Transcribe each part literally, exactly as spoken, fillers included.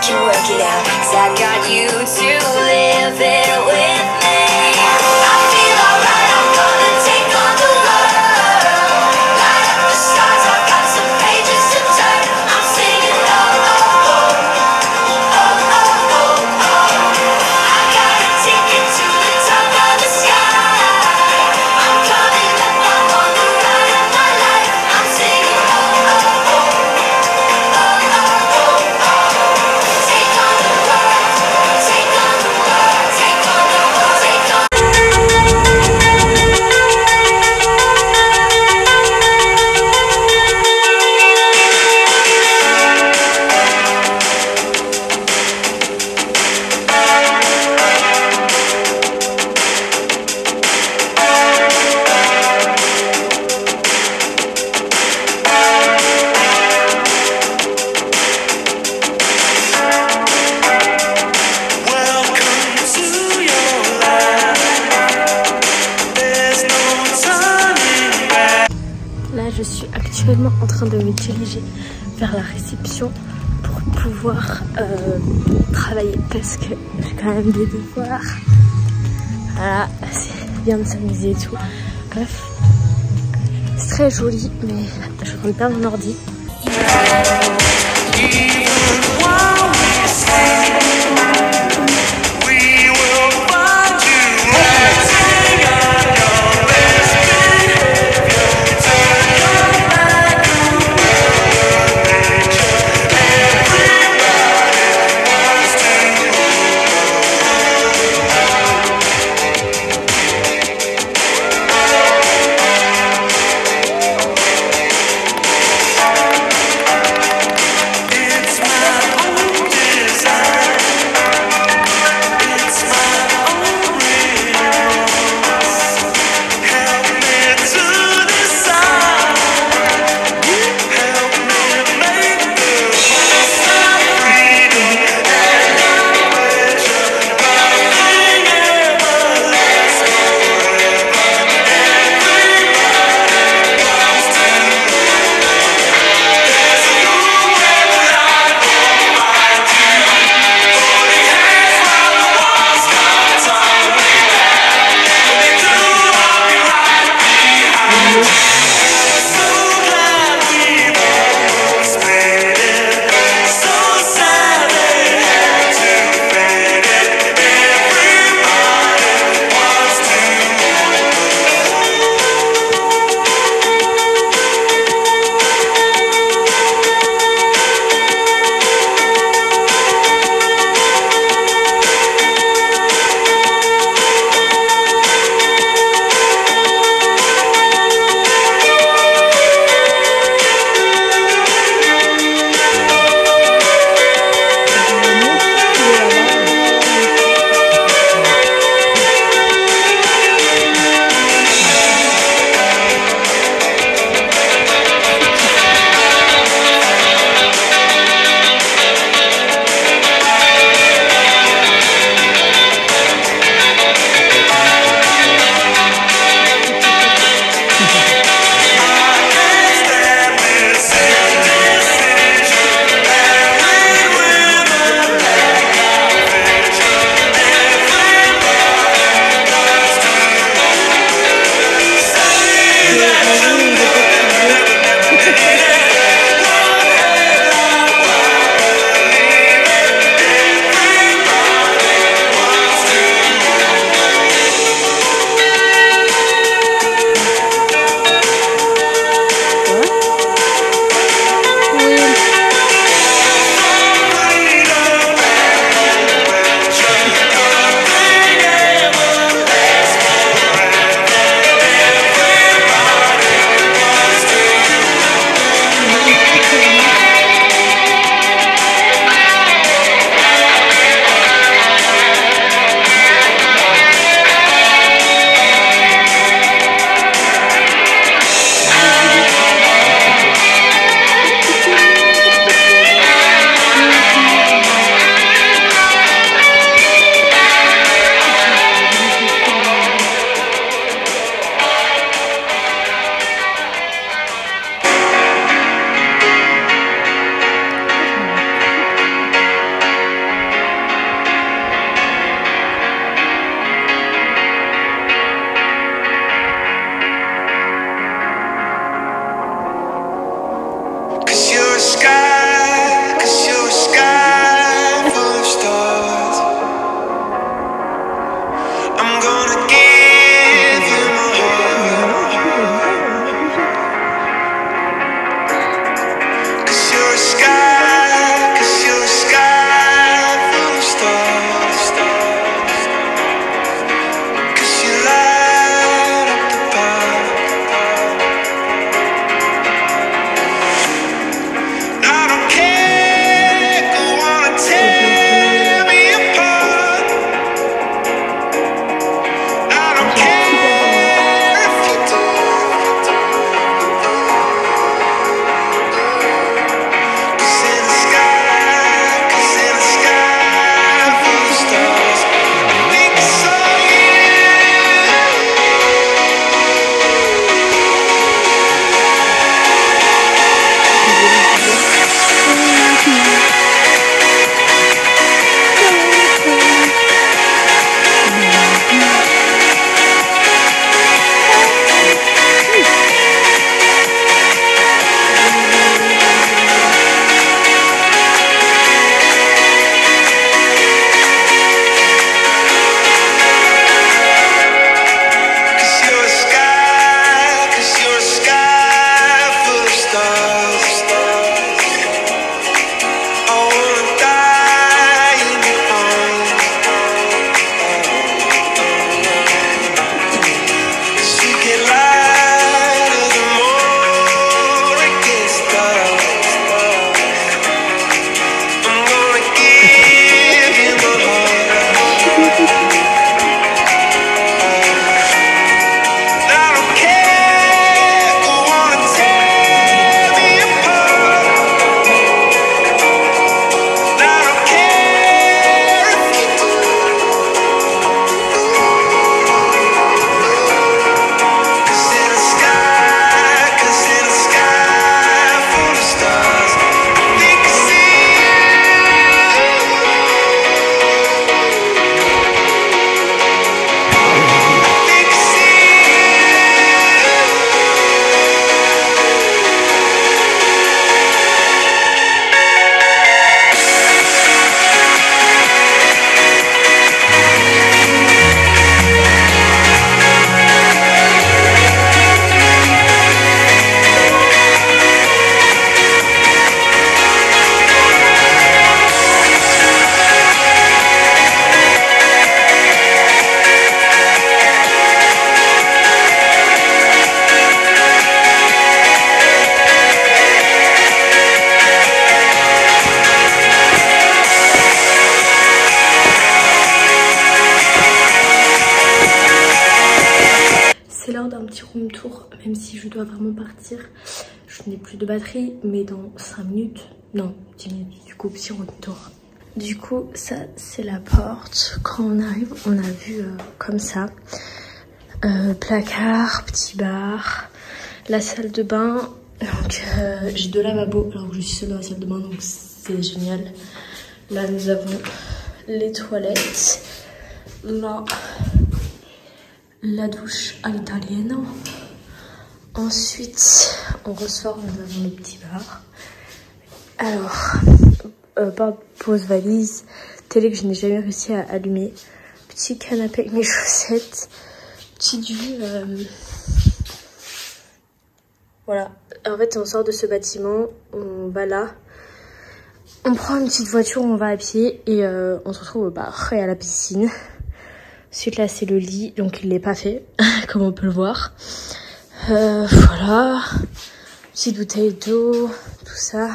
can work it out, 'cause I got you to live it with me. I feel alright, I'm gonna take on the world. Light up the stars, I've got some pages to turn. I'm singing oh, oh, oh, oh, oh, oh, oh. I got a ticket to the top of the sky. I'm coming up, I'm on the ride of my life. I'm singing oh, oh, oh, oh, oh, oh, oh. Take on the world, take on the world, take on the world, take on. Là, je suis actuellement en train de me diriger vers la réception pour pouvoir euh, travailler parce que j'ai quand même des devoirs. Voilà, c'est bien de s'amuser et tout. Bref, c'est très joli, mais je rentre pas mon ordi. petit room tour, même si je dois vraiment partir. Je n'ai plus de batterie, mais dans cinq minutes, non, dix minutes, du coup, petit room tour. Du coup, ça, c'est la porte. Quand on arrive, on a vu euh, comme ça. Euh, placard, petit bar, la salle de bain. Donc, euh, j'ai deux lavabos, alors que je suis seule dans la salle de bain, donc c'est génial. Là, nous avons les toilettes. Là, la douche à l'italienne. Ensuite, on ressort, nous avons le petit bar. Alors, euh, pose valise, télé que je n'ai jamais réussi à allumer. Petit canapé avec mes chaussettes. Petite vue. Euh... Voilà. En fait, on sort de ce bâtiment, on va là. On prend une petite voiture, on va à pied et euh, on se retrouve au bar et à la piscine. Ensuite, là, c'est le lit, donc il n'est pas fait, comme on peut le voir. Euh, voilà. Petite bouteille d'eau, tout ça.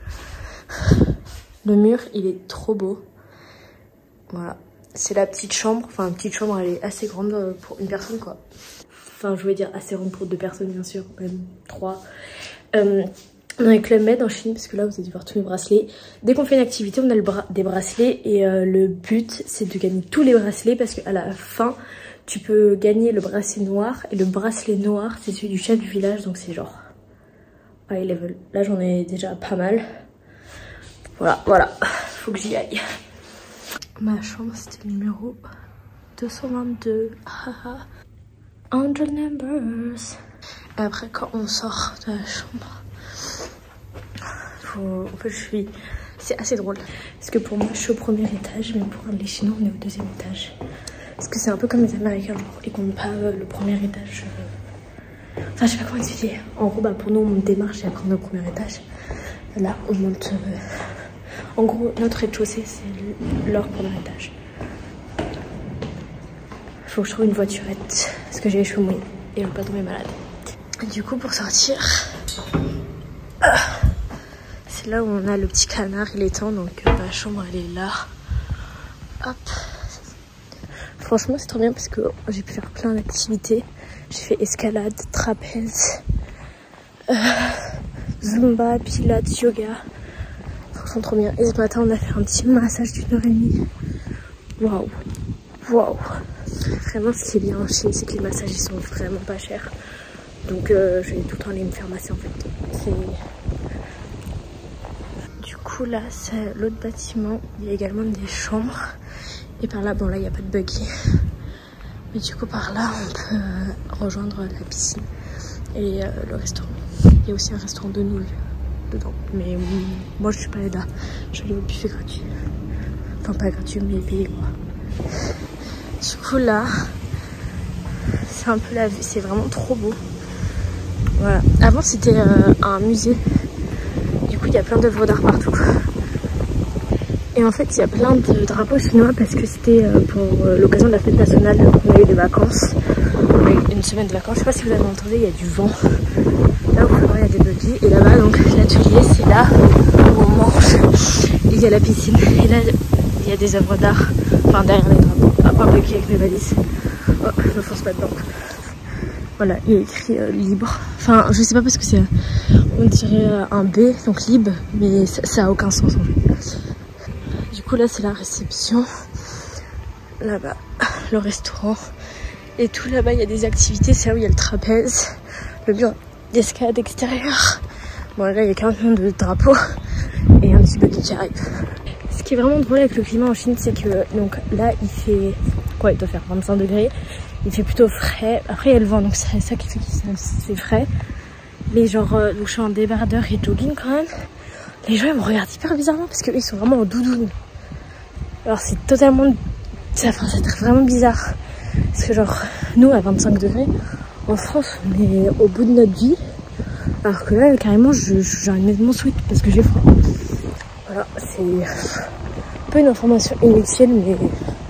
Le mur, il est trop beau. Voilà. C'est la petite chambre. Enfin, la petite chambre, elle est assez grande pour une personne, quoi. Enfin, je voulais dire assez grande pour deux personnes, bien sûr. Même trois. Euh, on a un Club Med en Chine, parce que là, vous avez dû voir tous mes bracelets. Dès qu'on fait une activité, on a le bra des bracelets. Et euh, le but, c'est de gagner tous les bracelets, parce qu'à la fin, tu peux gagner le bracelet noir. Et le bracelet noir, c'est celui du chef du village, donc c'est genre high level. Là, j'en ai déjà pas mal. Voilà, voilà. Faut que j'y aille. Ma chambre, c'était le numéro deux cent vingt-deux. Angel numbers. Et après, quand on sort de la chambre, faut... en fait, je suis... c'est assez drôle. Parce que pour moi, je suis au premier étage, mais pour les Chinois, on est au deuxième étage. Parce que c'est un peu comme les Américains, genre, ils comptent pas euh, le premier étage. Euh... Enfin, je sais pas comment expliquer. En gros, bah, pour nous, on monte des marches et après, on est au premier étage. Là, on monte... Euh... En gros, notre rez-de-chaussée, c'est leur premier étage. Faut que je trouve une voiturette, parce que j'ai les cheveux mouillés et je veux pas tomber malade. Du coup, pour sortir, c'est là où on a le petit canard, il est temps, donc ma chambre, elle est là. Hop. Franchement, c'est trop bien parce que j'ai pu faire plein d'activités. J'ai fait escalade, trapèze, euh, zumba, pilates, yoga. Franchement, trop bien. Et ce matin, on a fait un petit massage d'une heure et demie. Waouh. Waouh. Vraiment, ce qui est bien en Chine, c'est que les massages, ils sont vraiment pas chers. Donc, euh, je vais tout le temps aller me faire masser, en fait. Du coup, là, c'est l'autre bâtiment. Il y a également des chambres. Et par là, bon, là, il n'y a pas de buggy. Mais du coup, par là, on peut euh, rejoindre la piscine et euh, le restaurant. Il y a aussi un restaurant de nouilles dedans. Mais euh, moi, je suis pas allée là. Je suis allée au buffet gratuit. Enfin, pas gratuit, mais payé, quoi. Du coup, là, c'est un peu la vue. C'est vraiment trop beau. Voilà. Avant, c'était euh, un musée. Du coup, il y a plein d'œuvres d'art partout. Et en fait, il y a plein de drapeaux chinois parce que c'était euh, pour euh, l'occasion de la fête nationale. On a eu des vacances. On a eu une semaine de vacances. Je sais pas si vous avez entendu, il y a du vent. Là où il y a des buggy. Et là-bas, donc l'atelier, c'est là où on mange. Et il y a la piscine. Et là, il y a des œuvres d'art. Enfin, derrière les drapeaux. Après, un buggy avec mes valises. Oh, je me force pas dedans. Voilà, il y a écrit euh, libre. Enfin, je sais pas parce que c'est, on dirait euh, un B, donc libre, mais ça, ça a aucun sens en fait. Du coup, là, c'est la réception. Là-bas, le restaurant. Et tout là-bas, il y a des activités. C'est là où il y a le trapèze, le mur d'escalade extérieure. Bon, là, il y a quarante millions de drapeaux et un petit buggy qui arrive. Ce qui est vraiment drôle avec le climat en Chine, c'est que donc là, il fait quoi? Il doit faire vingt-cinq degrés. Il fait plutôt frais. Après, il y a le vent, donc c'est ça qui fait que c'est frais. Mais genre, euh, donc je suis en débardeur et jogging quand même. Les gens, ils me regardent hyper bizarrement parce qu'eux, ils sont vraiment en doudoune. Alors, c'est totalement... Ça, enfin, ça être vraiment bizarre. Parce que genre, nous, à vingt-cinq degrés, en France, on est au bout de notre vie. Alors que là, carrément, j'ai envie de mettre mon sweat parce que j'ai froid. Voilà, c'est un peu une information inutile, mais